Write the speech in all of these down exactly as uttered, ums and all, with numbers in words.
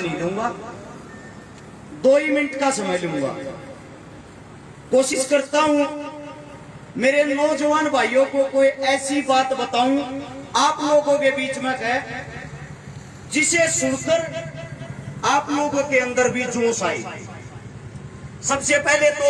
नहीं लूंगा, दो ही मिनट का समय लूंगा। कोशिश करता हूं मेरे नौजवान भाइयों को कोई ऐसी बात बताऊं आप लोगों के बीच में कहे जिसे सुनकर आप लोगों के अंदर भी जोश आए। सबसे पहले तो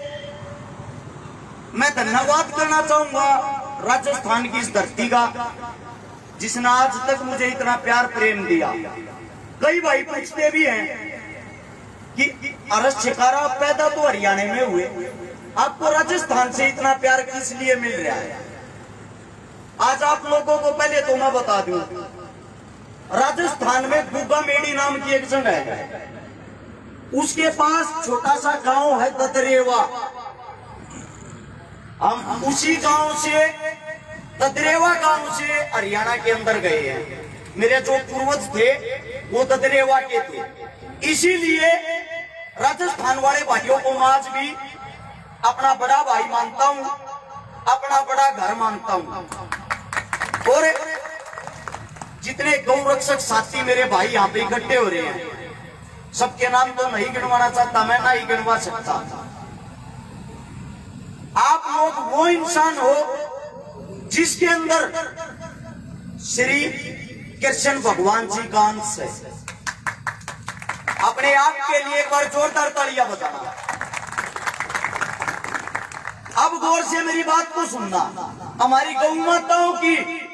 मैं धन्यवाद करना चाहूंगा राजस्थान की इस धरती का, जिसने आज तक मुझे इतना प्यार प्रेम दिया। कई भाई पूछते भी हैं कि अरस शिकारा पैदा तो हरियाणा में हुए, आपको राजस्थान से इतना प्यार किस लिए मिल रहा है? आज आप लोगों को पहले तो मैं बता दूं, राजस्थान में गुग्गा मेडी नाम की एक जगह है, उसके पास छोटा सा गांव है ददरेवा। हम उसी गांव से ददरेवा गांव से हरियाणा के अंदर गए हैं। मेरे जो पूर्वज थे वो ददरेवा के थे, इसीलिए राजस्थान वाले भाइयों को मैं आज भी अपना बड़ा भाई मानता हूं, अपना बड़ा घर मानता हूं। और जितने गौ रक्षक साथी मेरे भाई यहाँ पे इकट्ठे हो रहे हैं, सबके नाम तो नहीं गिनवाना चाहता मैं, ना ही गिनवा सकता। आप लोग वो इंसान हो जिसके अंदर श्री कृष्ण भगवान जी का अंश है। अपने आप के लिए एक बार जोरदार तालियां बजाना। अब गौर से मेरी बात को सुनना। हमारी गौ माताओं की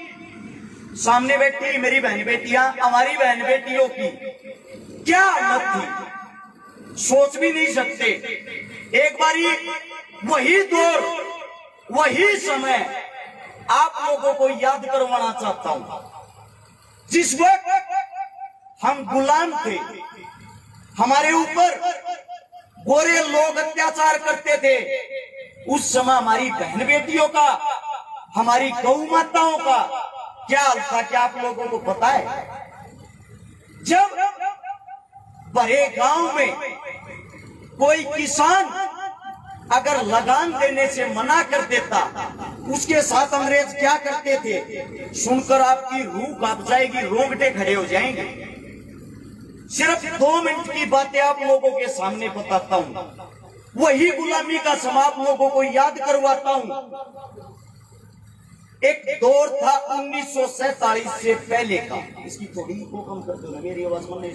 सामने बैठी मेरी बहन बेटियां, हमारी बहन बेटियों की क्या हालत थी सोच भी नहीं सकते। एक बारी वही दौर वही समय आप लोगों को याद करवाना चाहता हूं, जिस वक्त हम गुलाम थे, हमारे ऊपर गोरे लोग अत्याचार करते थे। उस समय हमारी बहन बेटियों का, हमारी गौ माताओं का क्या हाल था, क्या आप लोगों को पता है? जब बड़े गांव में कोई किसान अगर लगान देने से मना कर देता, उसके साथ अंग्रेज क्या करते थे, सुनकर आपकी रूह कांप जाएगी, रोंगटे खड़े हो जाएंगे। सिर्फ दो मिनट की बातें आप लोगों के सामने बताता हूं, वही गुलामी का समय आप लोगों को याद करवाता हूं। एक दौर था उन्नीस सौ सैतालीस से पहले का, इसकी थोड़ी को कम कर दो, मेरी आवाज में नहीं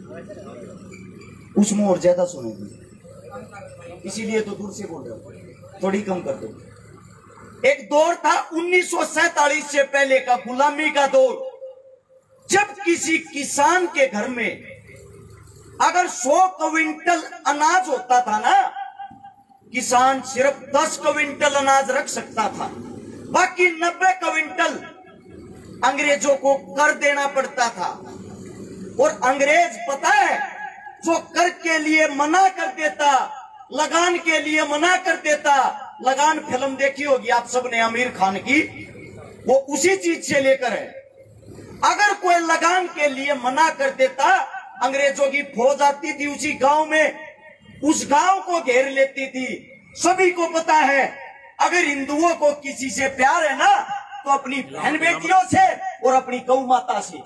सुनती, उसमें और ज्यादा सुनेगी, इसीलिए तो दूर से बोल रहा हूं, थोड़ी कम कर दो। एक दौर था उन्नीस सौ सैतालीस से पहले का, गुलामी का दौर, जब किसी किसान के घर में अगर सौ क्विंटल अनाज होता था ना, किसान सिर्फ दस क्विंटल अनाज रख सकता था, बाकी नब्बे क्विंटल अंग्रेजों को कर देना पड़ता था। और अंग्रेज पता है, जो कर के लिए मना कर देता, लगान के लिए मना कर देता, लगान फिल्म देखी होगी आप सबने आमिर खान की, वो उसी चीज से लेकर है। अगर कोई लगान के लिए मना कर देता, अंग्रेजों की फौज आती थी उसी गांव में, उस गांव को घेर लेती थी। सभी को पता है, अगर हिंदुओं को किसी से प्यार है ना, तो अपनी बहन बेटियों से और अपनी गौ माता से।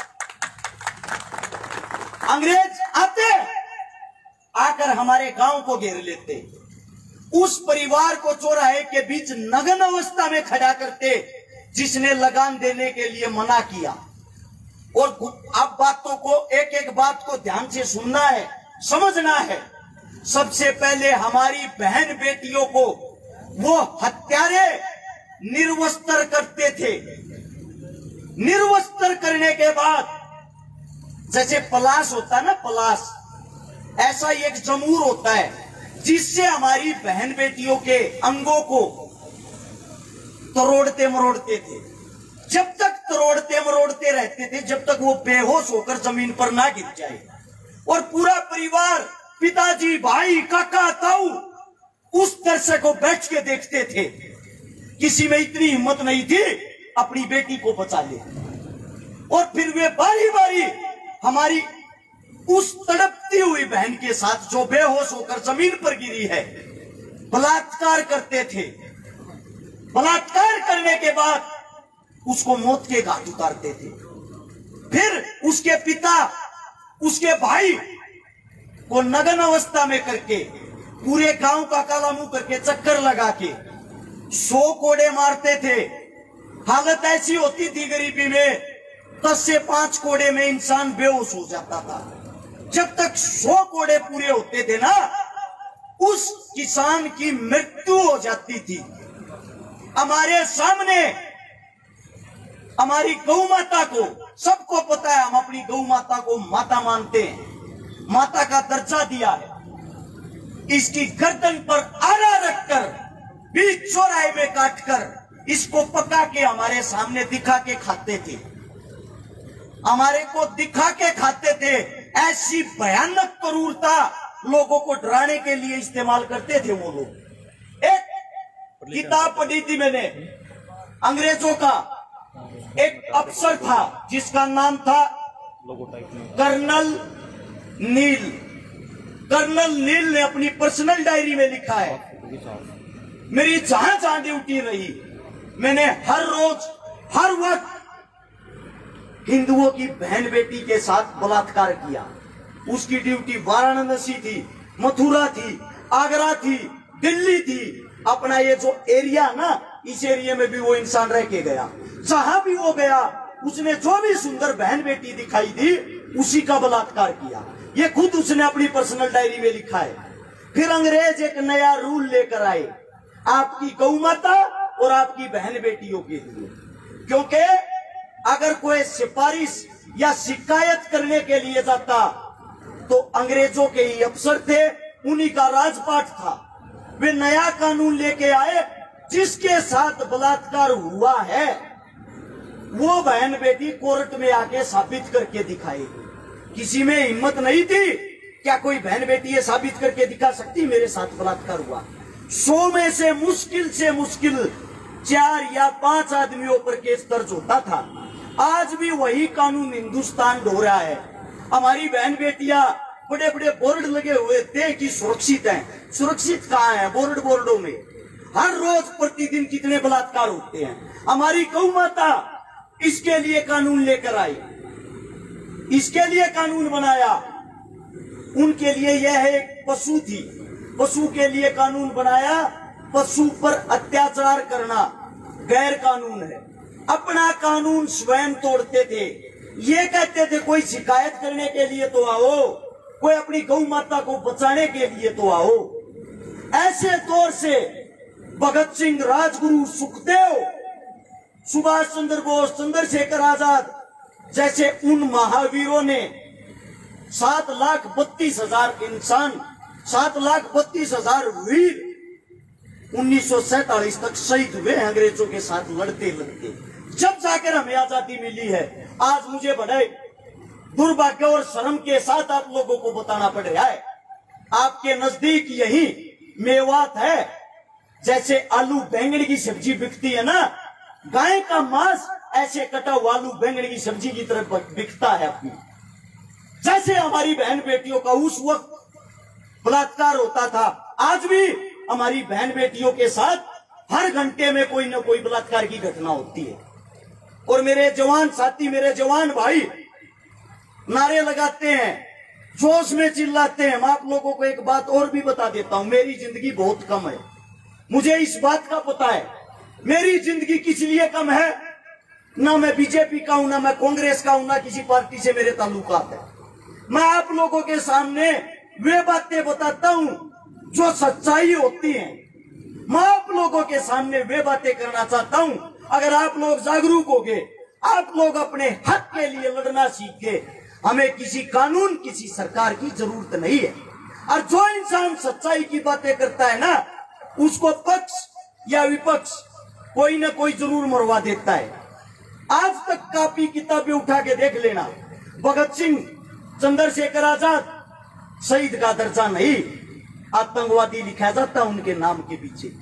अंग्रेज आते, आकर हमारे गांव को घेर लेते, उस परिवार को चौराहे के बीच नग्न अवस्था में खड़ा करते जिसने लगान देने के लिए मना किया। और अब बातों को, एक एक बात को ध्यान से सुनना है, समझना है। सबसे पहले हमारी बहन बेटियों को वो हत्यारे निर्वस्त्र करते थे। निर्वस्त्र करने के बाद, जैसे पलाश होता है ना, पलाश, ऐसा एक जमूर होता है जिससे हमारी बहन बेटियों के अंगों को तरोड़ते मरोड़ते थे। जब तक तरोड़ते मरोड़ते रहते थे, जब तक वो बेहोश होकर जमीन पर ना गिर जाए। और पूरा परिवार, पिताजी, भाई, काका, ताऊ, उस तरह को बैठ के देखते थे। किसी में इतनी हिम्मत नहीं थी अपनी बेटी को बचा ले। और फिर वे बारी बारी हमारी उस तड़पती हुई बहन के साथ, जो बेहोश होकर जमीन पर गिरी है, बलात्कार करते थे। बलात्कार करने के बाद उसको मौत के घाट उतारते थे। फिर उसके पिता उसके भाई को नग्न अवस्था में करके पूरे गांव का काला मुंह करके चक्कर लगा के सौ कोड़े मारते थे। हालत ऐसी होती थी गरीबी में, दस से पांच कोड़े में इंसान बेहोश हो जाता था। जब तक सौ कोड़े पूरे होते थे ना, उस किसान की मृत्यु हो जाती थी। हमारे सामने हमारी गौ माता को, सबको पता है हम अपनी गौ माता को माता मानते हैं, माता का दर्जा दिया है। इसकी गर्दन पर आरा रखकर बीच चौराहे में काटकर इसको पका के हमारे सामने दिखा के खाते थे, हमारे को दिखा के खाते थे। ऐसी भयानक क्रूरता लोगों को डराने के लिए इस्तेमाल करते थे वो लोग। एक किताब पढ़ी थी मैंने, अंग्रेजों का एक अफसर था जिसका नाम था कर्नल नील। कर्नल नील ने अपनी पर्सनल डायरी में लिखा है, मेरी जहां जहां ड्यूटी रही, मैंने हर रोज हर वक्त हिंदुओं की बहन बेटी के साथ बलात्कार किया। उसकी ड्यूटी वाराणसी थी, मथुरा थी, आगरा थी, दिल्ली थी। अपना ये जो एरिया ना, इस एरिया में भी वो इंसान रह के गया। जहां भी वो गया, उसने जो भी सुंदर बहन बेटी दिखाई दी, उसी का बलात्कार किया। ये खुद उसने अपनी पर्सनल डायरी में लिखा है। फिर अंग्रेज एक नया रूल लेकर आए आपकी गौ माता और आपकी बहन बेटियों के लिए, क्योंकि अगर कोई सिफारिश या शिकायत करने के लिए जाता तो अंग्रेजों के ही अफसर थे, उन्हीं का राजपाट था। वे नया कानून लेके आए, जिसके साथ बलात्कार हुआ है वो बहन बेटी कोर्ट में आके साबित करके दिखाएगी। किसी में हिम्मत नहीं थी, क्या कोई बहन बेटी ये साबित करके दिखा सकती मेरे साथ बलात्कार हुआ? सौ में से मुश्किल से मुश्किल चार या पांच आदमियों पर केस दर्ज होता था। आज भी वही कानून हिंदुस्तान ढो रहा है। हमारी बहन बेटियां, बड़े बड़े बोर्ड लगे हुए थे कि सुरक्षित हैं। सुरक्षित कहाँ है? बोर्ड बोर्डों में हर रोज प्रतिदिन कितने बलात्कार होते हैं। हमारी गौ माता इसके लिए कानून लेकर आई, इसके लिए कानून बनाया। उनके लिए यह एक पशु थी, पशु के लिए कानून बनाया। पशु पर अत्याचार करना गैर कानून है। अपना कानून स्वयं तोड़ते थे। ये कहते थे कोई शिकायत करने के लिए तो आओ, कोई अपनी गौ माता को बचाने के लिए तो आओ। ऐसे दौर से भगत सिंह, राजगुरु, सुखदेव, सुभाष चंद्र बोस, चंद्रशेखर आजाद जैसे उन महावीरों ने सात लाख बत्तीस हजार इंसान, सात लाख बत्तीस हजार वीर उन्नीस सौ सैतालीस तक शहीद हुए अंग्रेजों के साथ लड़ते लड़ते। जब जाकर हमें आजादी मिली है। आज मुझे बड़े दुर्भाग्य और शर्म के साथ आप लोगों को बताना पड़ रहा है, आपके नजदीक यही मेवात है, जैसे आलू बैंगन की सब्जी बिकती है ना, गाय का मांस ऐसे कटा हुआ आलू बैंगन की सब्जी की तरफ बिकता है अपनी। जैसे हमारी बहन बेटियों का उस वक्त बलात्कार होता था, आज भी हमारी बहन बेटियों के साथ हर घंटे में कोई ना कोई बलात्कार की घटना होती है। और मेरे जवान साथी, मेरे जवान भाई नारे लगाते हैं, जोश में चिल्लाते हैं। मैं आप लोगों को एक बात और भी बता देता हूं, मेरी जिंदगी बहुत कम है, मुझे इस बात का पता है। मेरी जिंदगी किस लिए कम है? ना मैं बीजेपी का हूं, ना मैं कांग्रेस का हूं, ना किसी पार्टी से मेरे ताल्लुकात है। मैं आप लोगों के सामने वे बातें बताता हूं जो सच्चाई होती हैं। मैं आप लोगों के सामने वे बातें करना चाहता हूं। अगर आप लोग जागरूक होंगे, आप लोग अपने हक के लिए लड़ना सीखे, हमें किसी कानून, किसी सरकार की जरूरत नहीं है। और जो इंसान सच्चाई की बातें करता है ना, उसको पक्ष या विपक्ष कोई ना कोई जरूर मरवा देता है। आज तक कापी किताबें उठा के देख लेना, भगत सिंह, चंद्रशेखर आजाद शहीद का दर्जा नहीं, आतंकवादी लिखा जाता उनके नाम के पीछे।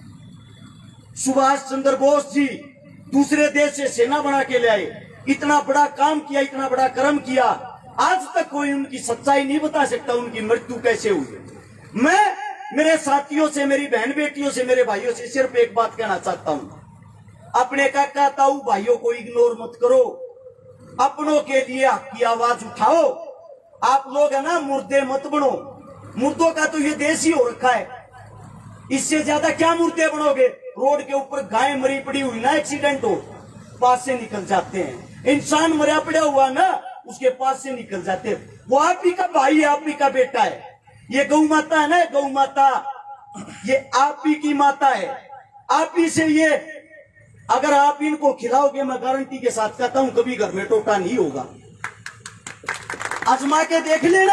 सुभाष चंद्र बोस जी दूसरे देश से सेना बना के ले आए, इतना बड़ा काम किया, इतना बड़ा कर्म किया, आज तक कोई उनकी सच्चाई नहीं बता सकता, उनकी मृत्यु कैसे हुई। मैं मेरे साथियों से, मेरी बहन बेटियों से, मेरे भाइयों से सिर्फ एक बात कहना चाहता हूं, अपने काका ताऊ भाइयों को इग्नोर मत करो, अपनों के लिए हक की आवाज उठाओ। आप लोग है ना मुर्दे मत बनो। मुर्दों का तो ये देश ही हो रखा है, इससे ज्यादा क्या मुर्दे बनोगे। रोड के ऊपर गाय मरी पड़ी हुई ना, एक्सीडेंट हो पास से निकल जाते हैं। इंसान मरा पड़ा हुआ ना, उसके पास से निकल जाते हैं। वो आप ही का भाई है, आप ही का बेटा है। ये गौ माता है ना, गौ माता ये आप ही की माता है। आप ही से ये अगर आप इनको खिलाओगे, मैं गारंटी के साथ कहता हूं कभी घर में टोटा नहीं होगा। आजमा के देख लेना।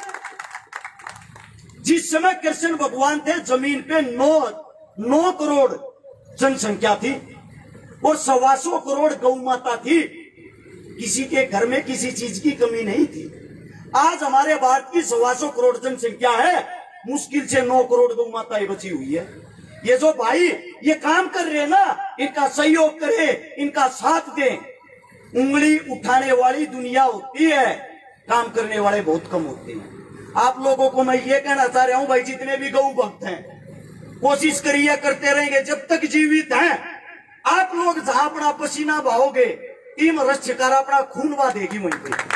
जिस समय कृष्ण भगवान थे, जमीन पे नौ नौ करोड़ जनसंख्या थी और सवा सौ करोड़ गौ माता थी। किसी के घर में किसी चीज की कमी नहीं थी। आज हमारे भारत की सवा सौ करोड़ जनसंख्या है, मुश्किल से नौ करोड़ गौ माताएं बची हुई है। ये जो भाई ये काम कर रहे हैं ना, इनका सहयोग करे, इनका साथ दें। उंगली उठाने वाली दुनिया होती है, काम करने वाले बहुत कम होते हैं। आप लोगों को मैं ये कहना चाह रहा हूं भाई, जितने भी गौ भक्त हैं, कोशिश करिए, करते रहेंगे जब तक जीवित हैं। आप लोग जहां अपना पसीना बहाओगे, टीम रक्षकार अपना खून बहा देगी वहीं पे।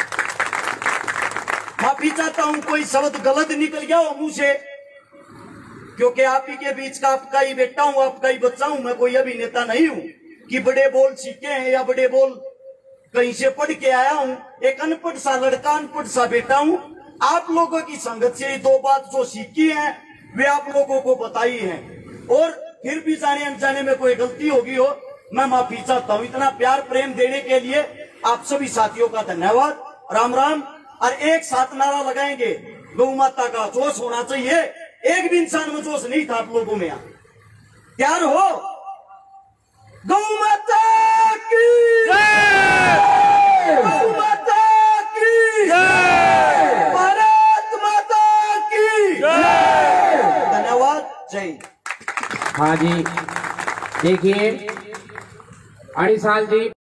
माफी चाहता हूं कोई शब्द गलत निकल गया हो मुंह से, क्योंकि आप ही के बीच का आपका ही बेटा हूं, आपका ही बच्चा हूं। मैं कोई अभिनेता नहीं हूं कि बड़े बोल सीखे हैं या बड़े बोल कहीं से पढ़ के आया हूं। एक अनपढ़ सा लड़का, अनपढ़ सा बेटा हूं। आप लोगों की संगत से दो बात जो सीखी है वे आप लोगों को बताई है, और फिर भी जाने अनजाने में कोई गलती होगी हो, मैं माफी चाहता हूं। इतना प्यार प्रेम देने के लिए आप सभी साथियों का धन्यवाद। राम राम। और एक साथ नारा लगाएंगे, गौ माता का जोश होना चाहिए। एक भी इंसान में जोश नहीं था आप लोगों में। तैयार हो? गौ माता की जय, गौ माता की जय, भारत माता की जय। धन्यवाद। जय। हाँ जी, देखिए अड़ी साल जी।